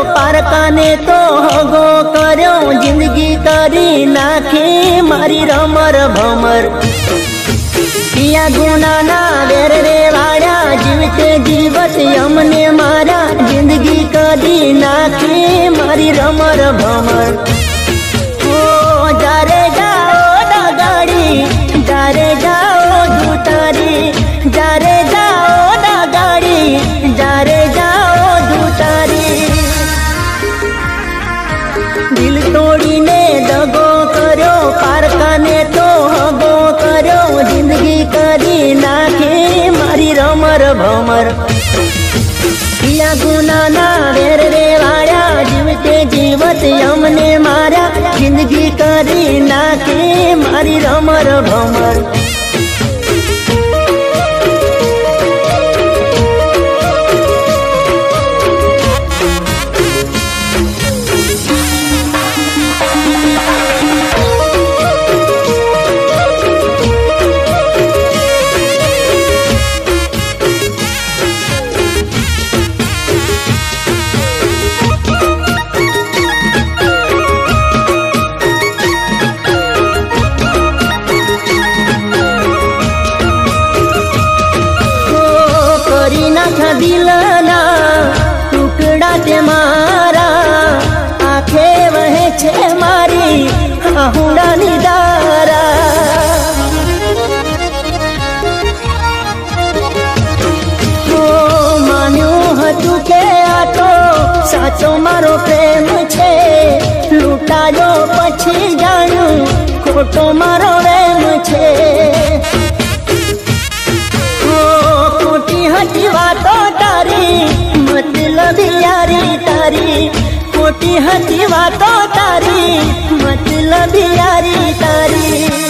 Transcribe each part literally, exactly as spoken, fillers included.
Parka ने तो हगो कर्यो जिंदगी करी नाखी मारी रमर भमर। पिया गुना ना वेर रे वाड़ा जीवते जीवत यमने मारा जिंदगी करी नाखी मारी रमर भमर। ओ जारे जाओ डगाड़ी जारे जाओ दूतारी जारे जाओ डगाड़ी जारे जाओ दूतारी। दिल तोड़ी ने दगो करो पारका ने तो हगो करो जिंदगी करी नाखी मारी रमर भमर। पिया गुना ना वेर रे वाड़ा जीवते जीवत यमने मारा जिंदगी करी नाखी मारी रमर भमर। दिलना टुकड़ा ते मारा आखे वहे छे मारी आहुड़ा निदारा। ओ मान्यू हतु के आतो साचो मारो प्रेम छे लूटायो पछी जाणू खोटो मारो प्रेम छे। हटी वातो तारी मतलब यारी तारी खोटी हटी वातो तारी मतलब यारी तारी।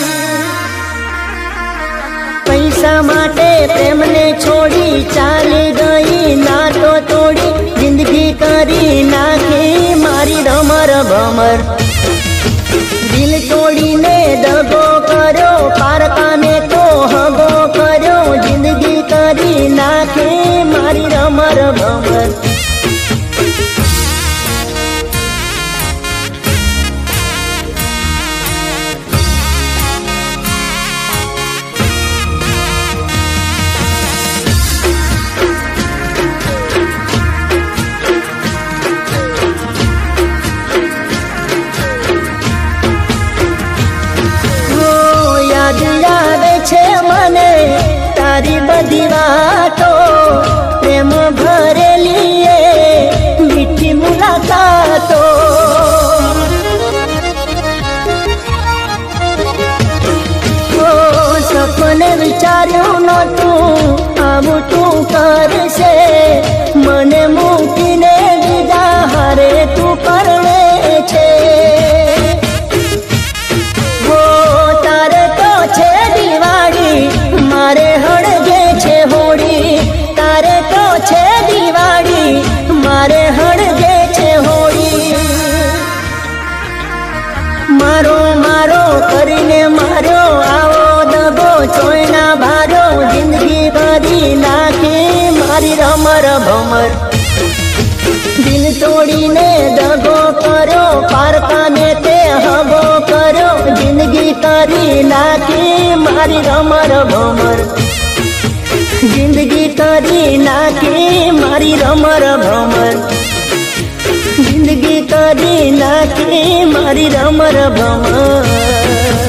पैसा माटे प्रेम ने छोड़ी चाली गई ना तो तोड़ी जिंदगी करी नाखी मारी रमर भमर। दिल तोड़ी ने दगो करो पारका ने तो हगो करो जिंदगी करी नाखी मारी रमर भमर। मने तारी बधी वातो प्रेम भरेली मीठी मुलाकातो। ओ सपने विचार्यु नतु आमु तू करशे मने मूकीने बीजा हारे तू परणे छे। मारे हड़गे छे होड़ी तारे तो छे दिवाड़ी मारे हड़गे छे होड़ी। मारो मारो करीने मारो आवो दगो चोयना भारो जिंदगी करी नाखी मारी रमर भमर। दिल तोड़ी ने दगो करो पारका ने ते हगो करो जिंदगी करी नाखी मारी रमर भमर। जिंदगी करी नाखी मारी रमर भमर। जिंदगी करी नाखी मारी रमर भमर।